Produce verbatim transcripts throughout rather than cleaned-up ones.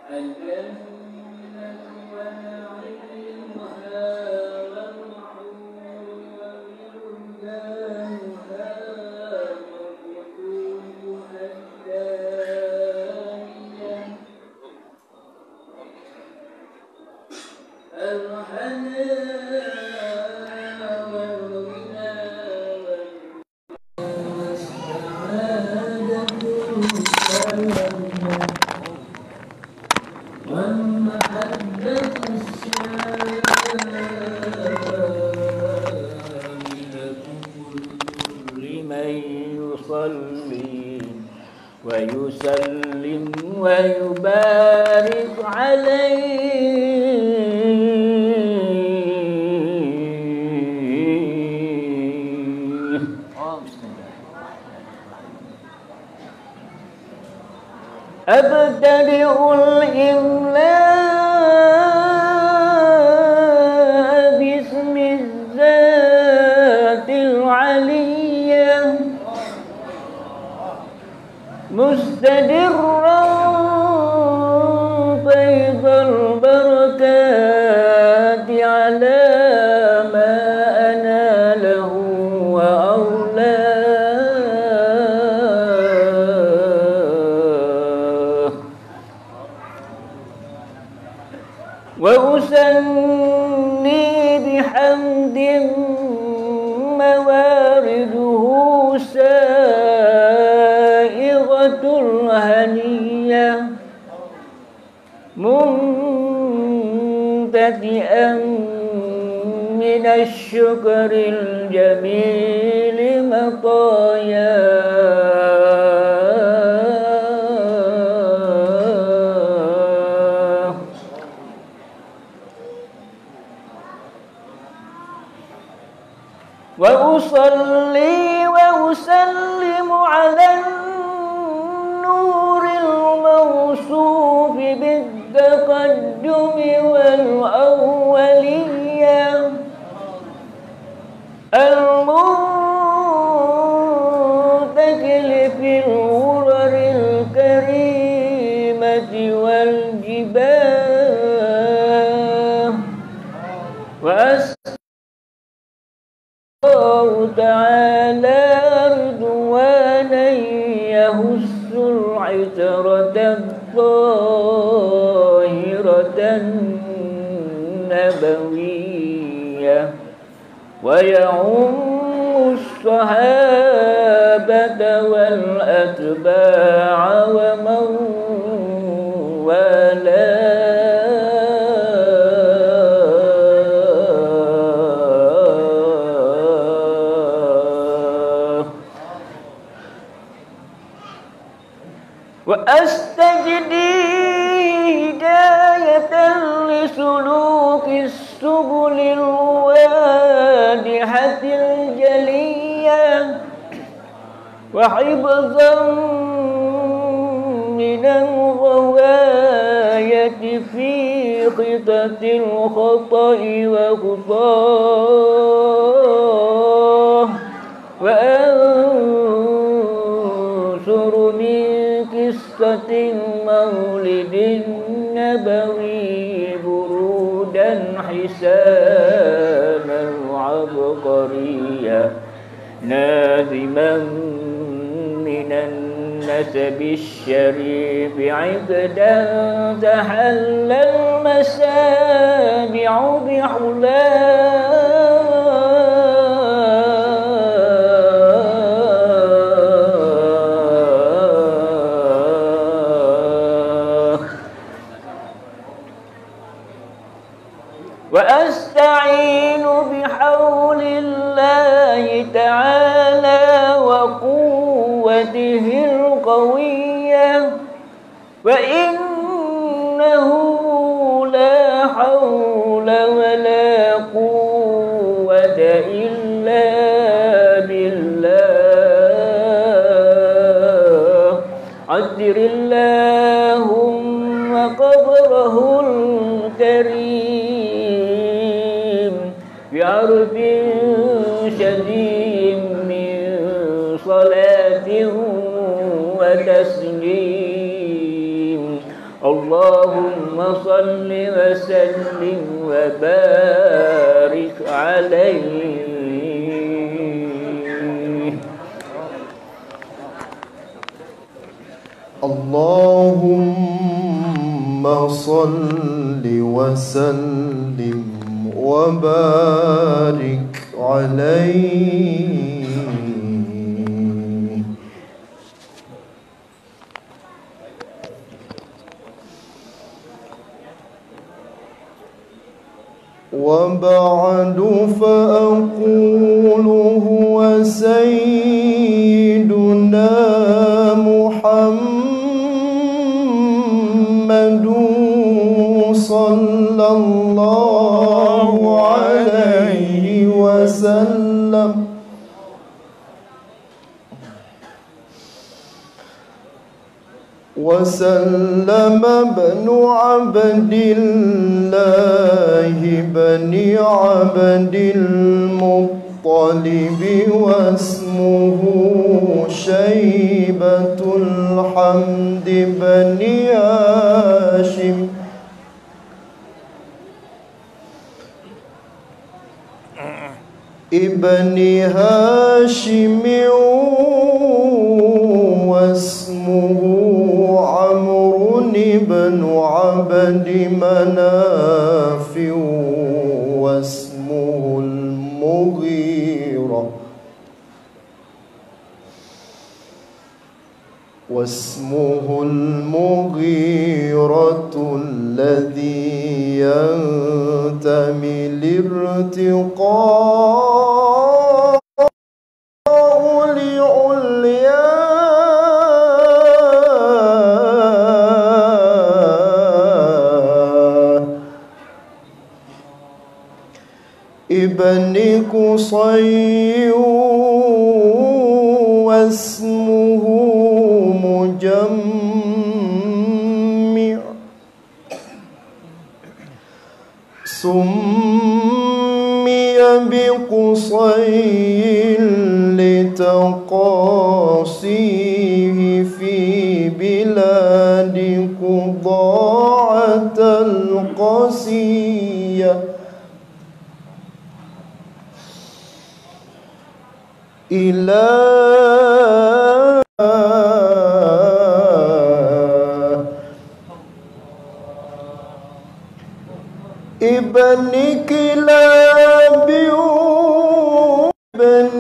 ويسلم ويبارك عليه. أبتدئ الإملاء باسم الذات العلية مستدرا فيض البركات على ما أناله وأولاه، وأثني بحمد موارده سائغة الهنية ممتدئا من الشكر الجميل مطاياه. وأصلي وأسلم على النور الموصوف بالتقدم والأولية المنتقل في الغرر الكريمة والجباه، وأسأل الله تعالى رضوانا يهز العترة الطاهرة النبوية ويعم الصحابة والأتباع ومن والاه. وأستجدي هداية لسلوك السبل الواضحة الجلية وحفظا من الغواية في خطة الخطأ وخطاه، وأنشر من قصة مولد النبوي برودا حسانا عبقريا ناظما من النسب الشريف عقدا تحلى المسامع بحلاه. وأستعين بحول الله تعالى وقوته القوية، وإنه لا حول ولا قوة إلا بالله. عذر اللهم قبره الكريم بعرف شديد من صلاة وتسليم. اللهم صل وسلم وبارك عليه. اللهم صل وسلم وبارك عليه. وبعد فأقول هو سيدنا محمد صلى الله عليه وسلم وسلم بن عبد الله بن عبد المطلب واسمه شيبة الحمد بن هاشم ابن هاشم واسمه عمرو بن عبد مناف واسمه المغيرة واسمه المغيرة الذي ينتمي لارتقاء لعليا ابن قصي واسمه مجمع سمي بقصي لتقاصيه في بلاد قضاعة القسية إلى ابن كلاب بن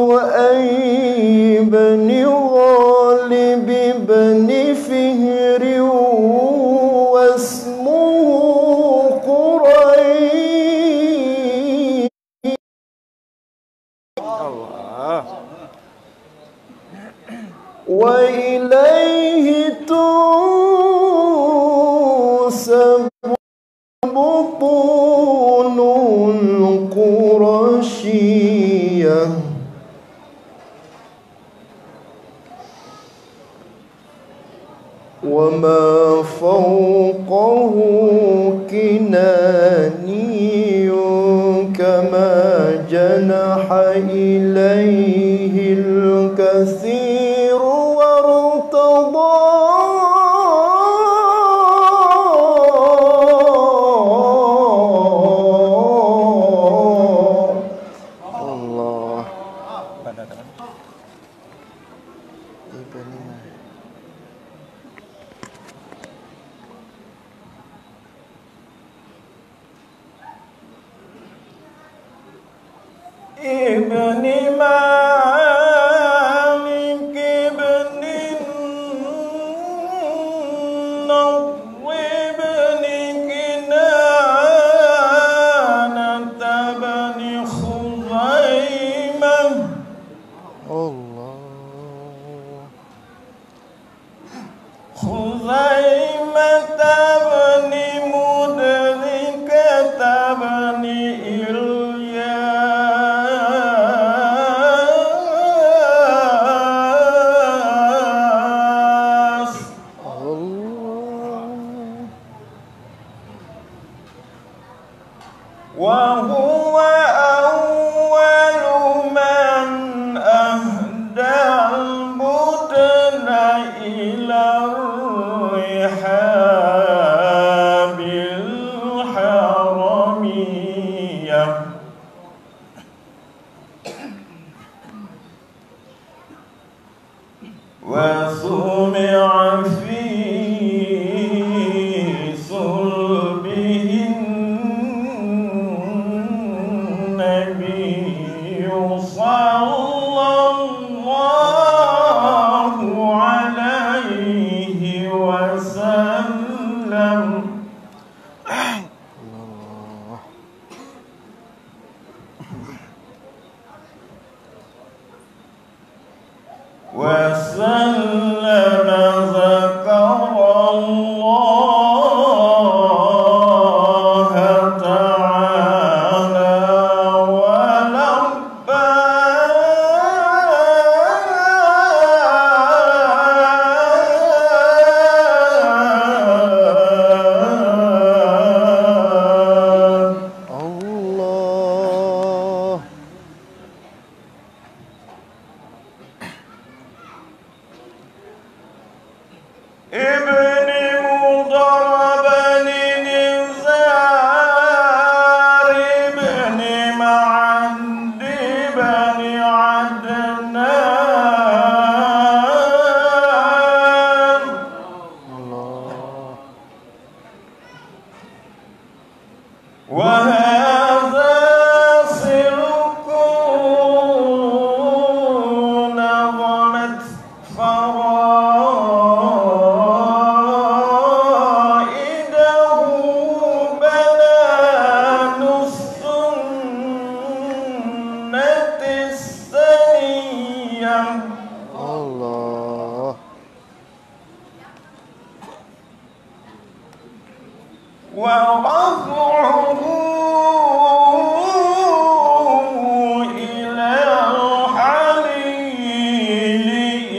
لؤي بن غالب بن فهر واسمه قريش وإليه تنسب بطون القرشية وما فوقه كناني كما جنح إليه الكثير وارتضى ابن مالك بن النضر بن كنانة بن خزيمة الله خزيمة بن مدركة بن وهو أول من أهدى البطن إلى الرحال وهذا سلك نظمت فرائده بنان السنة السنية. الله. ورفعه إلى الحليل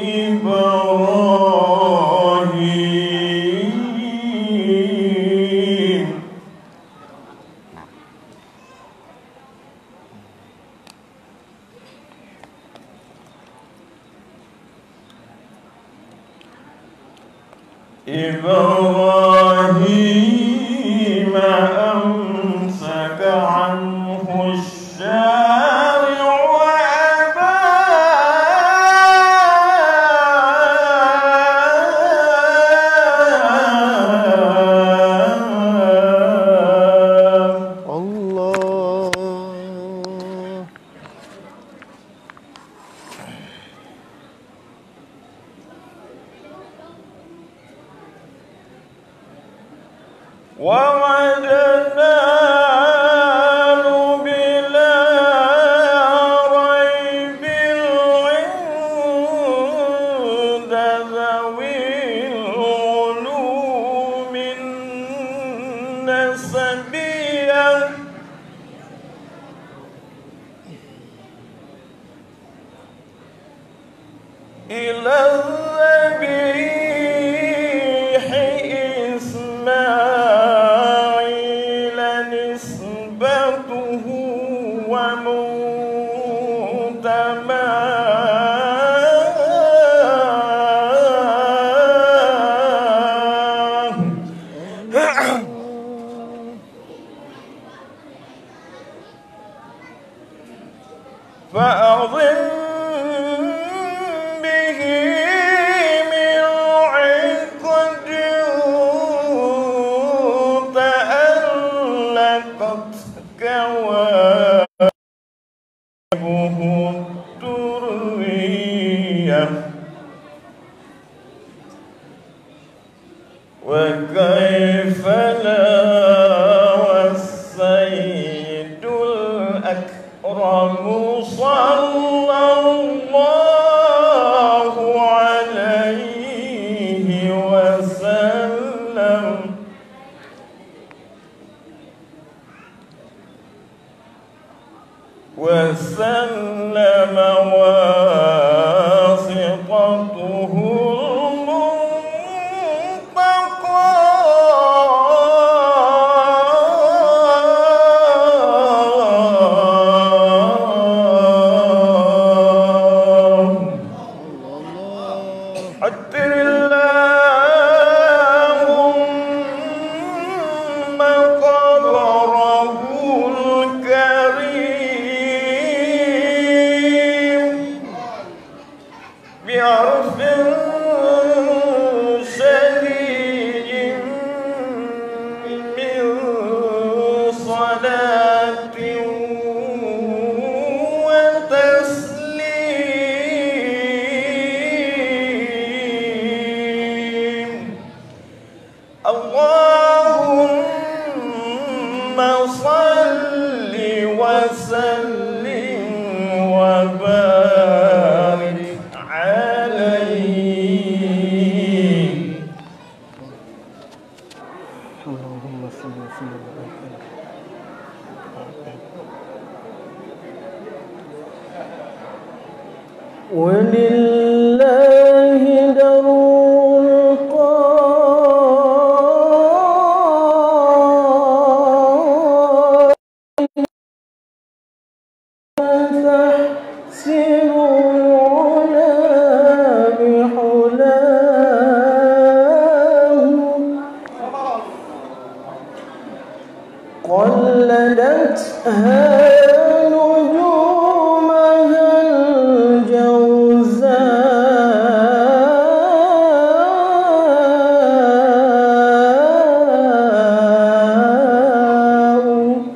إبراهيم. إبراهيم أمسك عنه الشارع وأباه. الله. ووجدناه بلا ريب عند ذوي العلوم النسبية. إلى الذبيح إسماعيل نسبته ومنتماه. فأظن به من عقد تألقت كواكبه الدرية. وكيف لا والسيد الأكرم صلى الله عليه وسلم وسلم واسطته عطر اللهم قبره الكريم بعرف شديد من صلاة وتسليم. اللهم صل وسلم وبارك عليه. اللهم صل وسلم وبارك. ولله در القائل تحسن العلا بحلاه. قلدتها نجومها الجوزاء.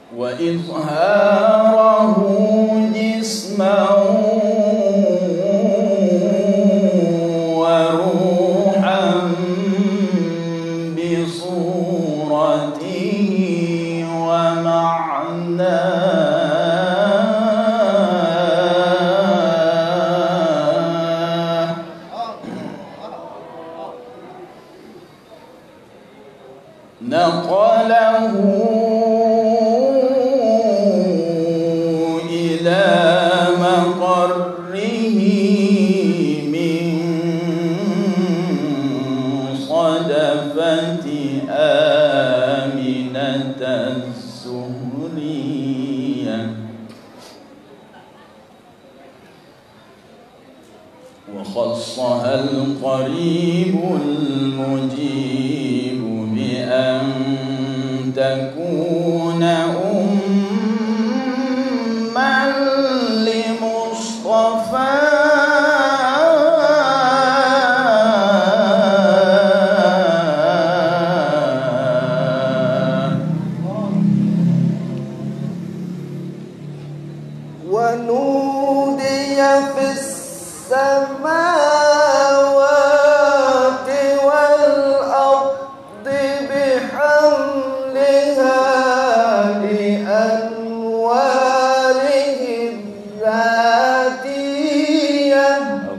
وإظهاره جسما وروحا بصورته ومعناه نقله إلى مقره من صدفة آمنة الزهرية وخصها القريب المجيب بأن تكون أمًا لمصطفى ونودي في السماوات والأرض بحملها لأنواره الذاتية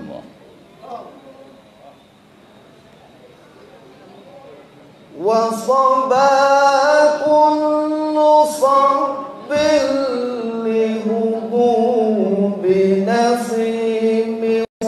وصبا كل صب لهبوب نسيم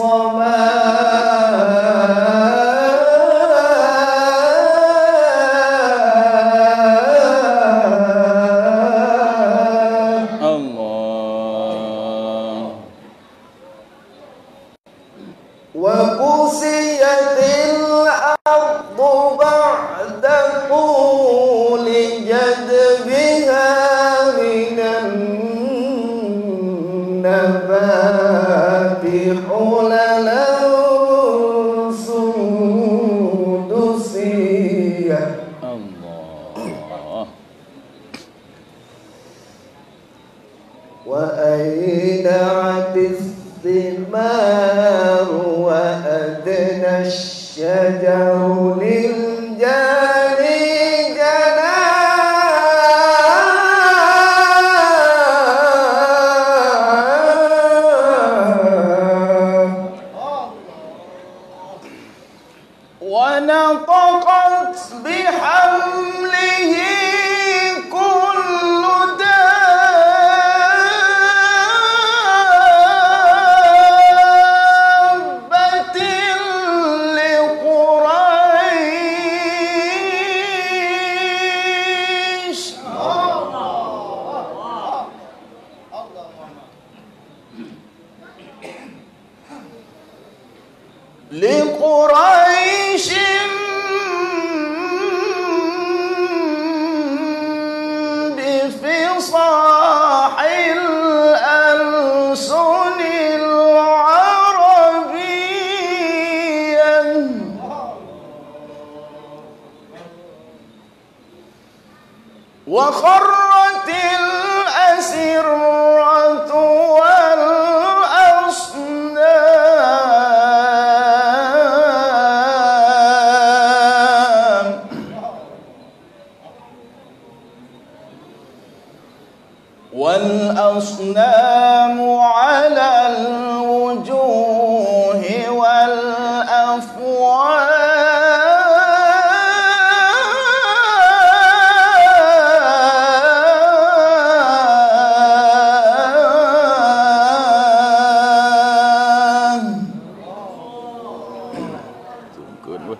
وكسيت الأرض بعد طول جدبها من النبات حللا سندسية الله وأينعت الثمار وأدنى الشجر للجاني جناه ونطقت بحمله كل دابة لقريش لقريش بفصاح الألسن العربية وخرت الأسرة والأصنام والأصنام على الوجوه والأفواه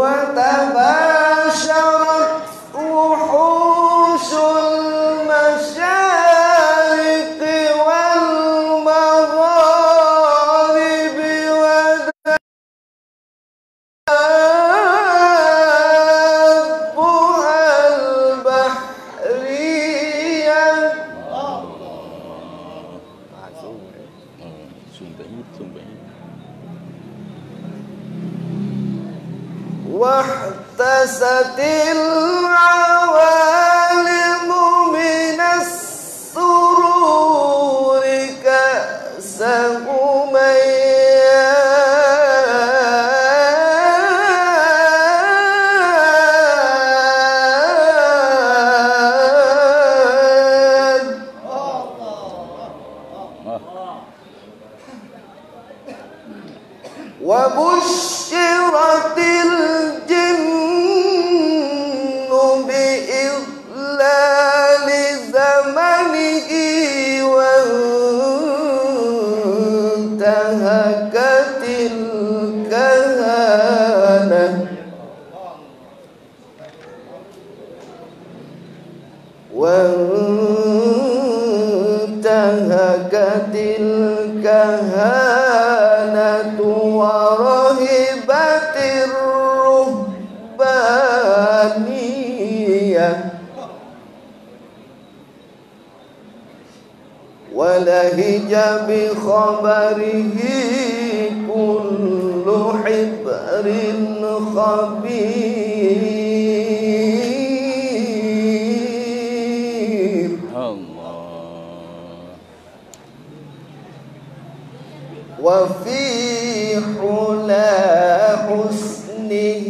وتباشرت وحوش المشارق والمغارب ودابها البحرية واحتست العوالم من السماء زمنه وانتهكت الكهانة وانتهكت الكهانة ورهبت الرهبانية ولهج بخبره كل حبر خبير الله وفي حلا حسنه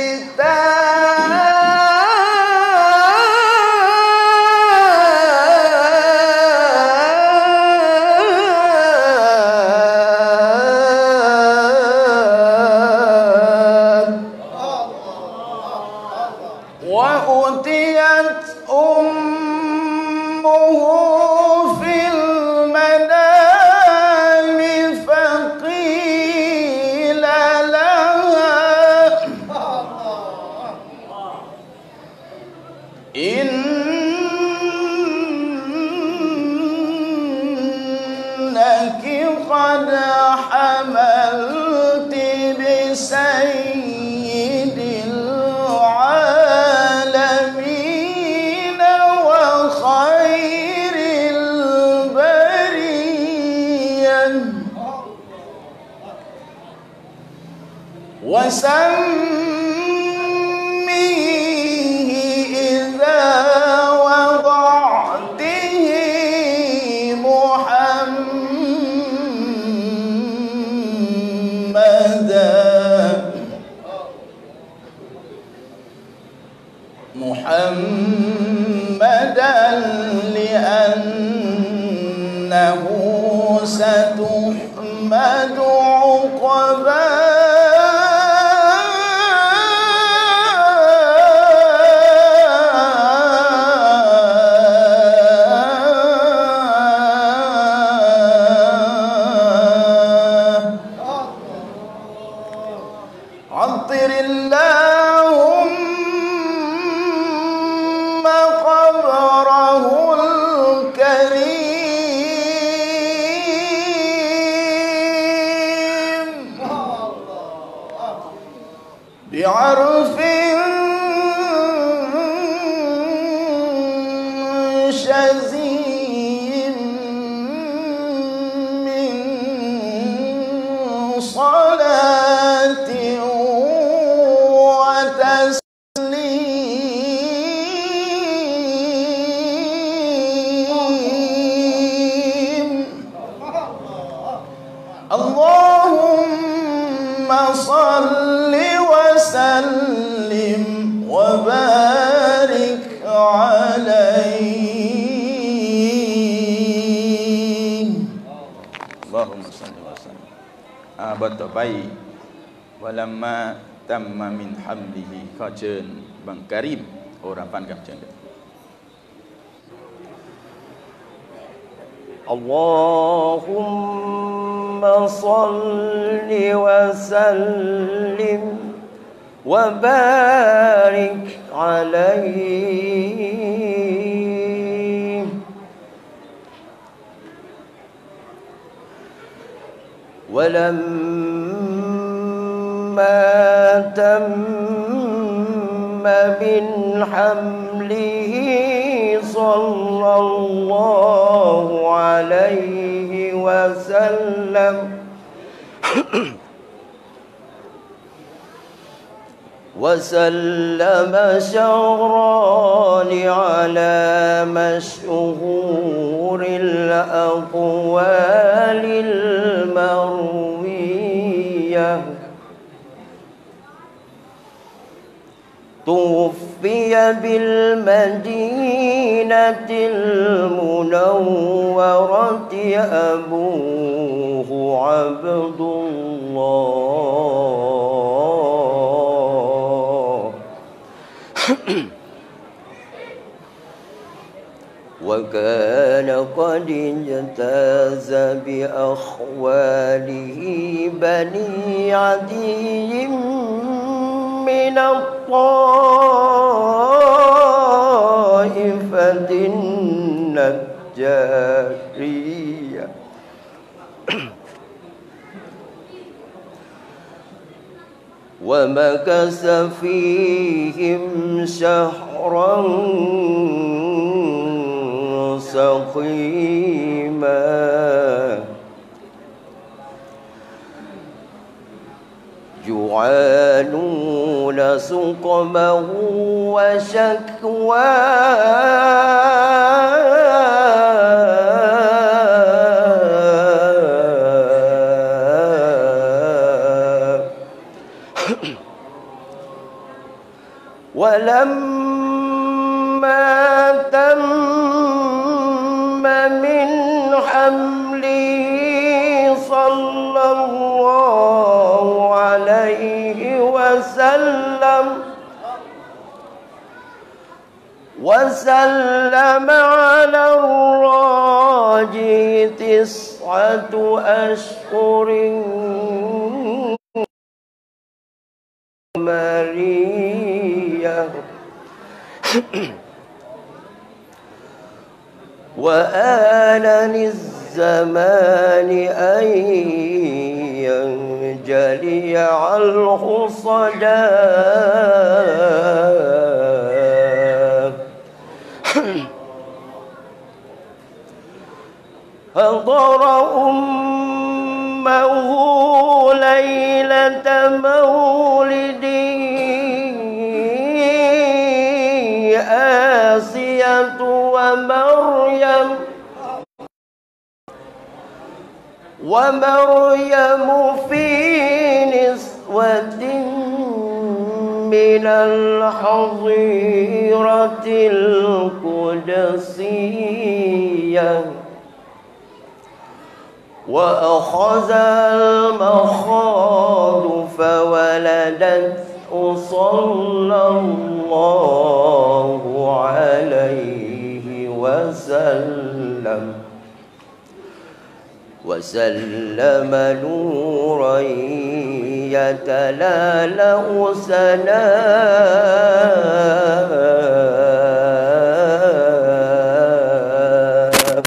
وأتيت أمه في المنام فقيل لها إنك قد حملت بسيد العالمين وخير البرية وسميه إذا وضعته محمدا محمدا لأنه ستحمد عقباه عطر اللهم قبره الكريم بعرف شزين من صلاة وتسليم اللهم صل وسلم وبارك عليه اللهم صل وسلم อ่าบทต่อไปวะลัมมาตัมมามินฮัมดิฮิขอเชิญบังการิมโอราฟันกับเชิญกัน اللهم صل وسلم وبارك عليه ولما تم من حمله صلى الله عليه وسلم وسلم شهران على مشهور الأقوال المروية توفي بالمدينة المنورة أبوه عبد الله وكان قد اجتاز بأخواله بني عدي من الطائفة النجارية ومكث فيهم شهرا سقيما يعانون سقمه وشكواه ولما تم من حمله صلى الله عليه وسلم وسلم على الراجي تسعة أشهر مريا وآن للزمان أن ينجلي عنه صداه حضر أمه ليلة مولده آسية ومريم ومريم في نسوة من الحظيرة القدسية وأخذ المخاض فولدته صلى الله عليه وسلم وسلم نورا يتلالأ سناه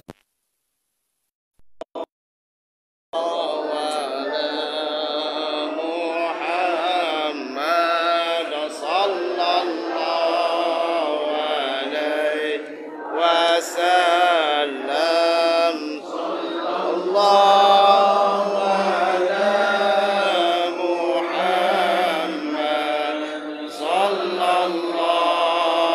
صلى الله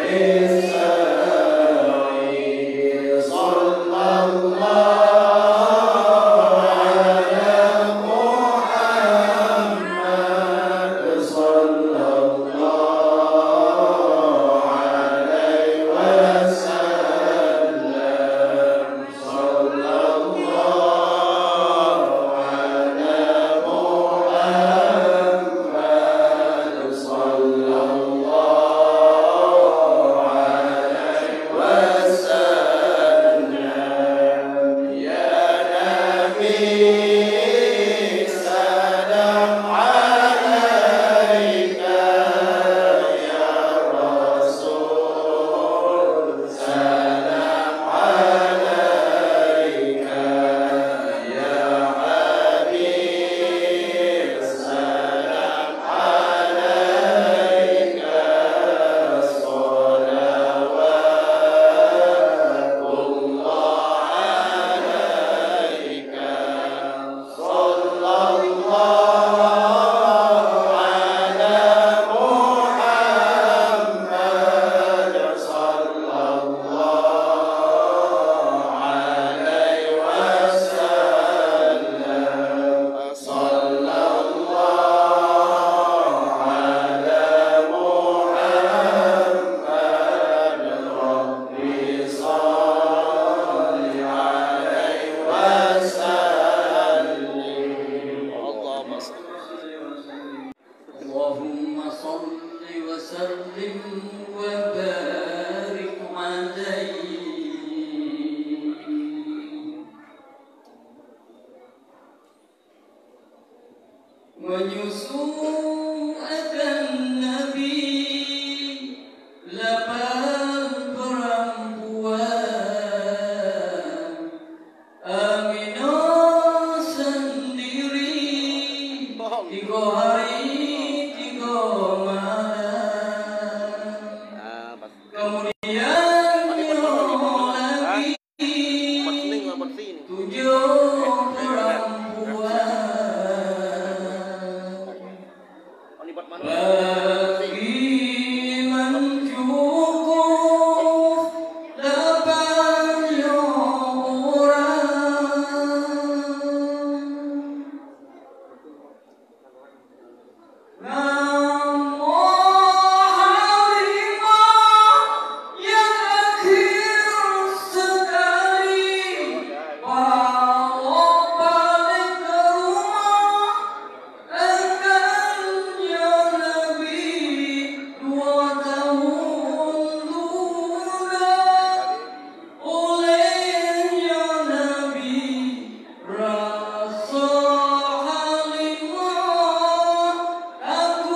Aku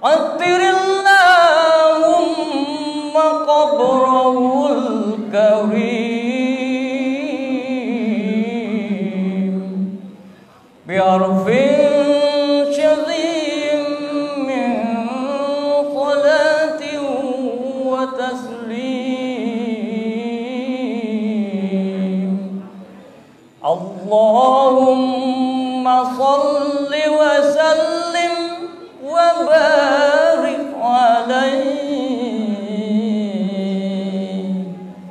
Attirillahumma qabrahul karim bi'arfin syazim min salatin wa taslim. Allahumma salli wa sallim wa barik alaihi.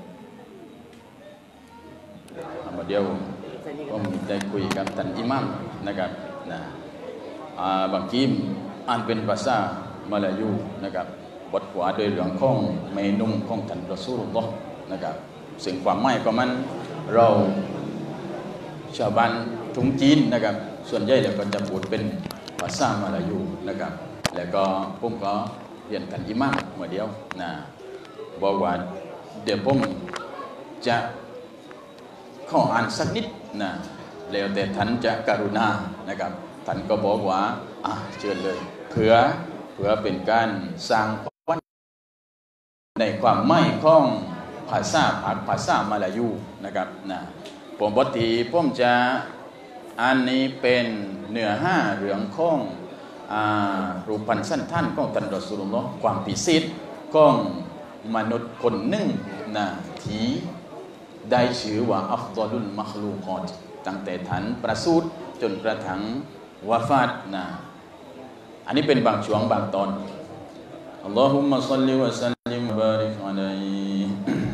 Apa diaผมได้คุยกับท่านอิหมัมนะครับนะอ่าบางทีอ่านเป็นภาษามลายูนะครับบทกว่าโดยเรื่องของเมนูของท่านรอซูลุลลอฮ์นะครับซึ่งความหมายของมันเราชาวบ้านทุ่งจีนนะครับส่วนใหญ่แล้วก็จะพูดเป็นภาษามลายูนะครับแล้วก็ผมก็เรียนท่านอิหมัมเมื่อเดียวนะบอกว่าเดี๋ยวผมจะขออ่านสักนิดนะแล้วแต่ท่านจะกรุณานะครับท่านก็บอกว่าอ่ะเชิญเลยเพื่อเพื่อเป็นการสร้างวัฒนธรรมในความหมายของภาษาภาษามลายูนะครับนะผมบทที่ผมจะอ่านนี้เป็นเนื้อหาเรื่องของอ่ารูปพันธ์สันฐานของท่านรอซูลุลลอฮ์ความพิเศษของมนุษย์คนหนึ่งนะที่ได้ชื่อว่าอัฟฎอลุลมัคลูกอตตั้งแต่ท่านประสูติจนกระทั่งวาฟาตนะอันนี้เป็นบางช่วงบางตอนอัลลอฮุมมะศ็อลลิวะซัลลิมวะบาริกอะลัยฮิ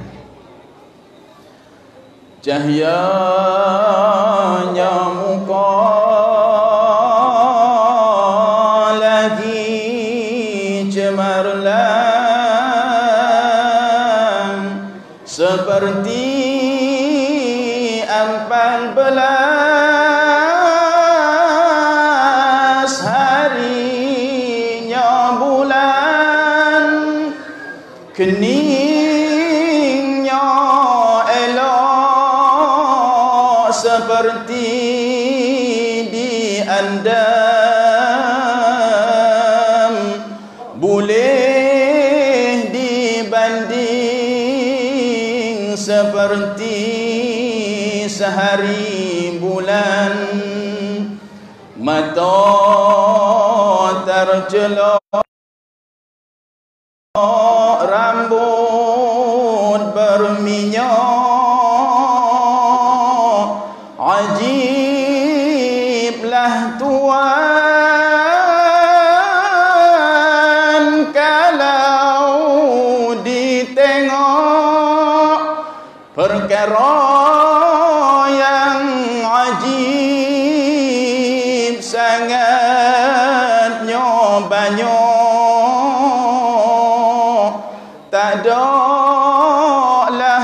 จะฮยายามุกาลาฮิcemerlang seperti empat belas harinya bulan keningnya elok seperti diandam boleh dibanding seperti sehari bulan mata tercelok rambut berminyak ajiblah Tuhan kalau ditengok perkara yang ajib sangatnya banyak tak ada lah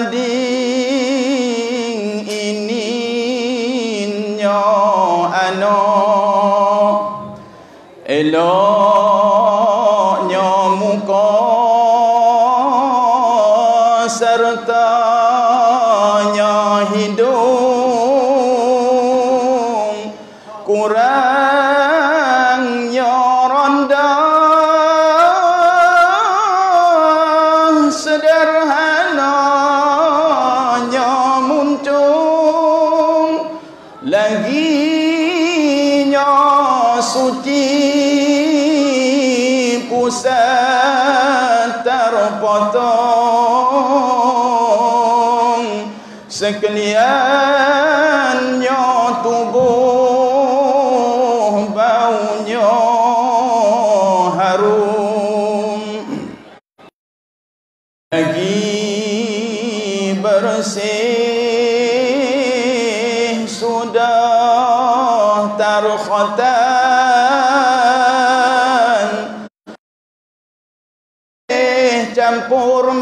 banding ininya anak eloknya muka sertanya hidung kurangnya ronda sederhananya muncung laginya suci pusat terpotong sekaliannya tubuh baunya harum lagi bersih sudah tarkhatan campur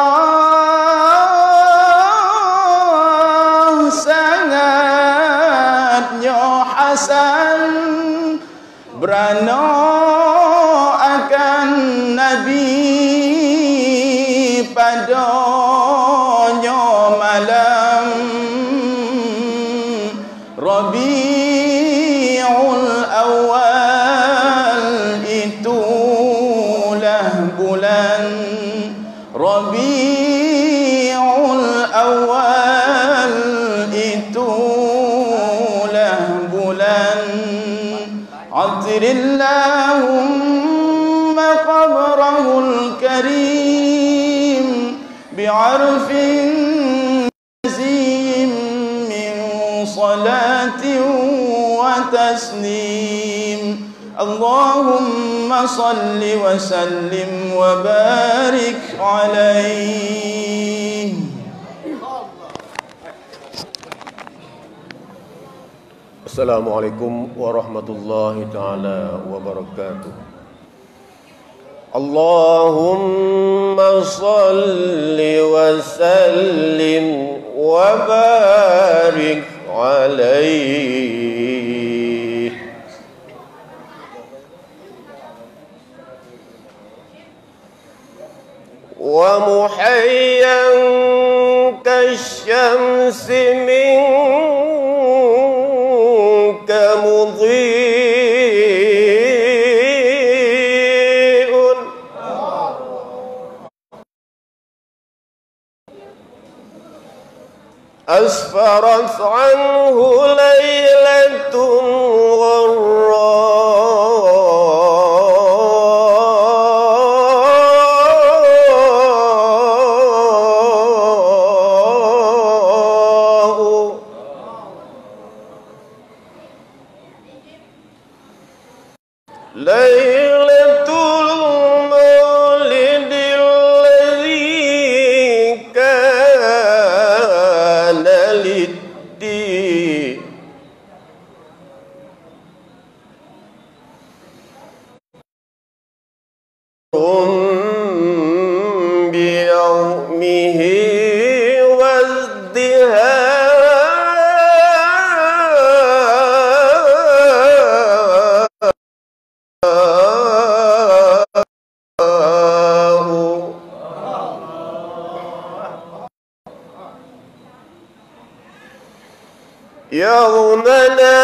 merah sangatnya hasan berana akan Nabi padanya malam Rabiul Awal itu عطر اللهم قبره الكريم بعرف نزيم من صلاة وتسليم اللهم صل وسلم وبارك عليه. Assalamualaikum warahmatullahi taala wabarakatuh. Allahumma salli wa sallim wa barik alaihi. Wa muhayyan kasyamsi min مضيء أسفرت عنه ليلة غراء ليلة المولد الذي كان للدين بيومه يغننا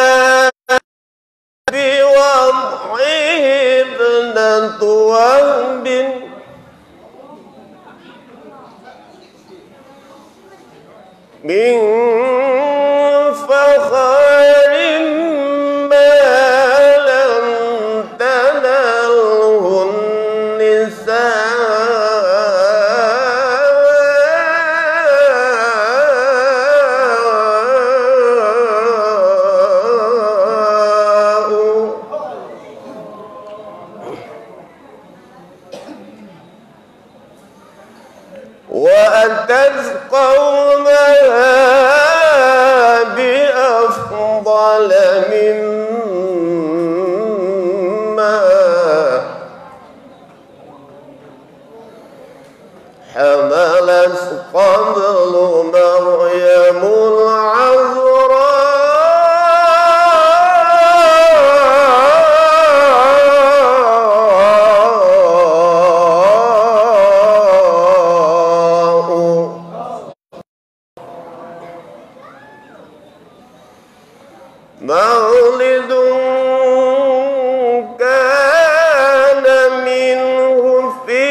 بوضعه ابنة وهب من فخر ما لم تنله النساء وأتت قومها بأفضل مما حملت قبل مريم العذراء مولد كان منه في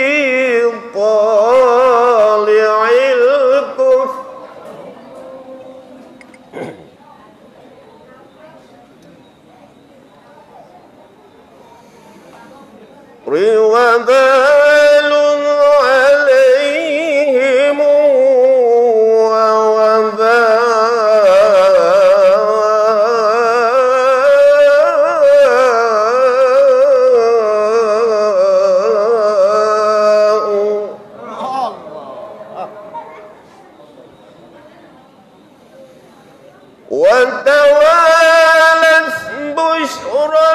طالع الكفر وبال عليهم وتوالت بشرى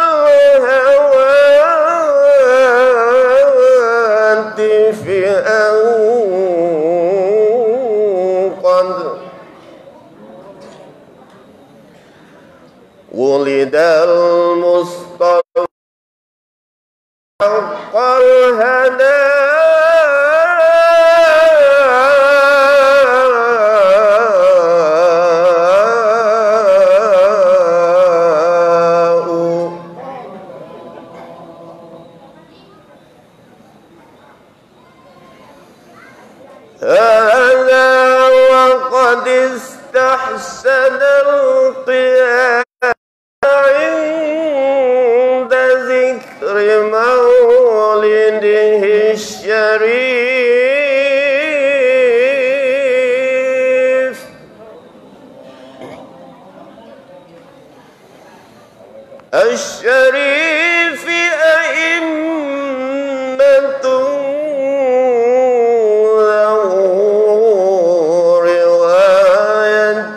الهواتف أن قد ولد المصطفى حق الهدى هذا وقد استحسن القيام عند الشريف أئمة ذو رواية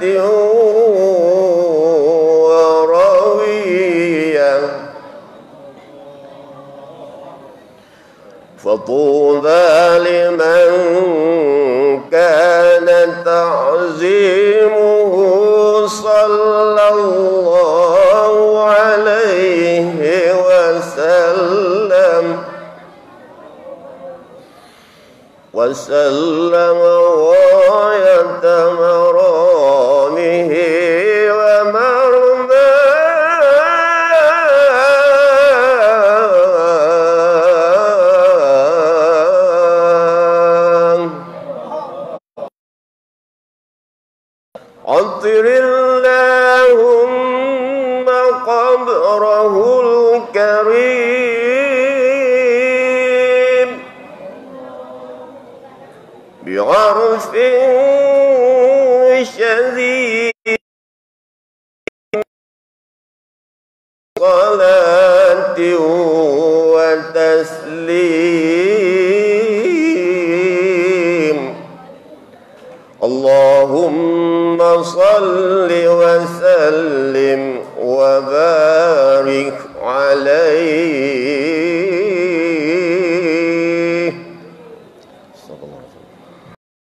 وروية فطوبى لمن كان تعظيمه صلى الله عليه وسلم وسلم غاية مرامه ومرماه عطر اللهم قبره الكريم بعرف شديد صلاة وتسليم اللهم صل وسلم وبارك عليه.